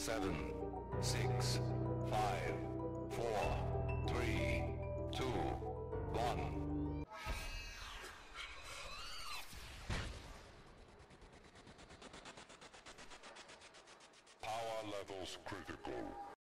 7, 6, 5, 4, 3, 2, 1. Power levels critical.